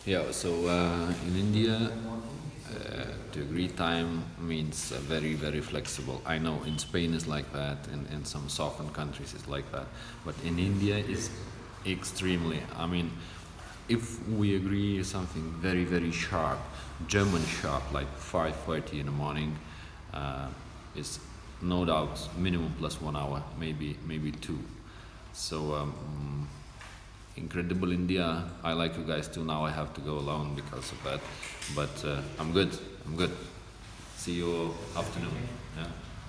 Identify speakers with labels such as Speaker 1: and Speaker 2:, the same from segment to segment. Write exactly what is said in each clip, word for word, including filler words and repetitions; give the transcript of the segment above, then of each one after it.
Speaker 1: Yeah, so uh, in India, uh, to agree time means uh, very, very flexible. I know in Spain it's like that, and in some southern countries it's like that, but in India it's extremely. I mean, if we agree something very, very sharp, German sharp, like five thirty in the morning, uh, is no doubt minimum plus one hour, maybe maybe two. So. Um, Incredible India. I like you guys too. Now I have to go alone because of that, but uh, I'm good. I'm good. See you afternoon. Yeah.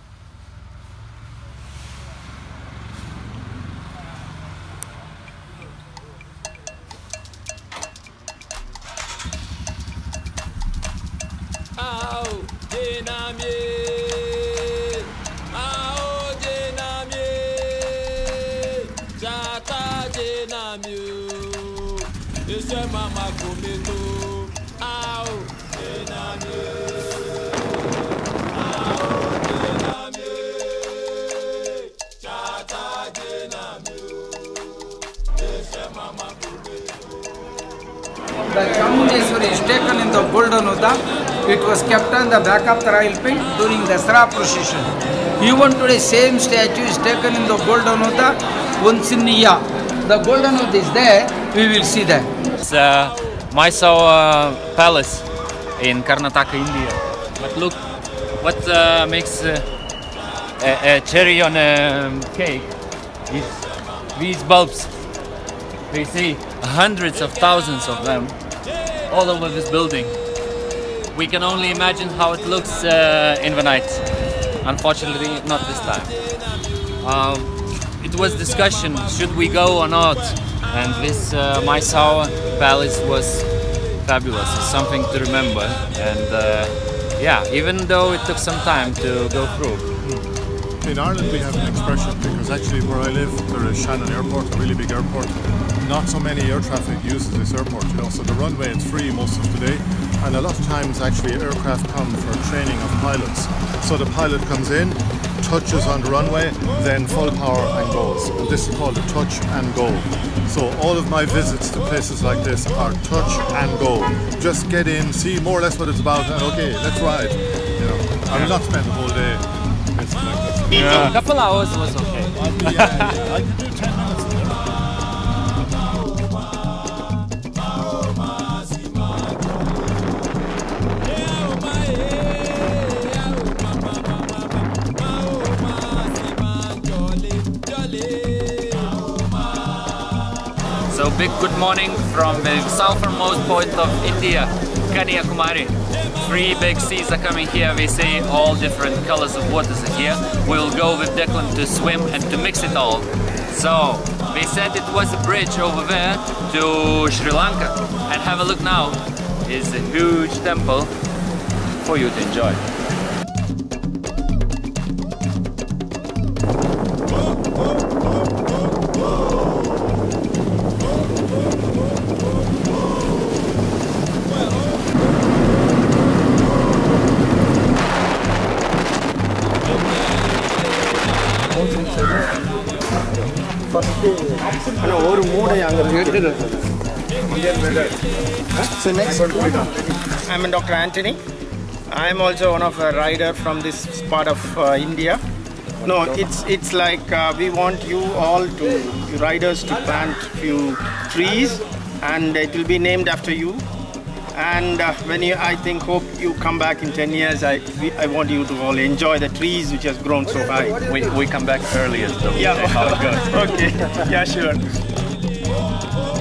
Speaker 2: Ao Denamie, Ao Denamie, Jata Denamie, Ese Mama Kometo, Ao Denamie, Ao Denamie, Jata Denamie, Ese Mama Kometo.
Speaker 3: The Chamundeshwari is taken in the golden Uda. It was kept on the back of the royal pit during the Dasara procession. Even today, same statue is taken in the golden Uda once in a year. The golden Uda is there, we will see that.
Speaker 4: It's uh, Mysore uh, Palace in Karnataka, India. But look, what uh, makes uh, a, a cherry on a cake is these bulbs. We see hundreds of thousands of them all over this building. We can only imagine how it looks uh, in the night. Unfortunately, not this time. Um, it was discussion, should we go or not? And this uh, Mysore Palace was fabulous. It's something to remember. And uh, yeah, even though it took some time to go through.
Speaker 5: In Ireland we have an expression, because actually where I live there is Shannon Airport, a really big airport. Not so many air traffic uses this airport, you know, so the runway is free most of the day, and a lot of times actually aircraft come for training of pilots. So the pilot comes in, touches on the runway, then full power and goes. And this is called a touch and go. So all of my visits to places like this are touch and go. Just get in, see more or less what it's about, and okay, let's ride. You know, I will not spend the whole day. It's like that.
Speaker 4: Yeah. A couple hours was okay.
Speaker 5: yeah, yeah, I could do ten minutes.
Speaker 4: So big good morning from the southernmost point of India, Kanyakumari. Three big seas are coming here. We see all different colors of waters are here. We'll go with Declan to swim and to mix it all. So we said it was a bridge over there to Sri Lanka, and have a look now. It's a huge temple for you to enjoy.
Speaker 6: I'm Doctor Anthony. I'm also one of a rider from this part of uh, India. No, it's it's like uh, we want you all to you riders to plant few trees, and it will be named after you. And uh, when you, I think, hope you come back in ten years. I we, I want you to all enjoy the trees which has grown so high.
Speaker 4: We we come back earlier, so
Speaker 6: yeah.
Speaker 4: how it goes.
Speaker 6: Okay. Yeah, sure.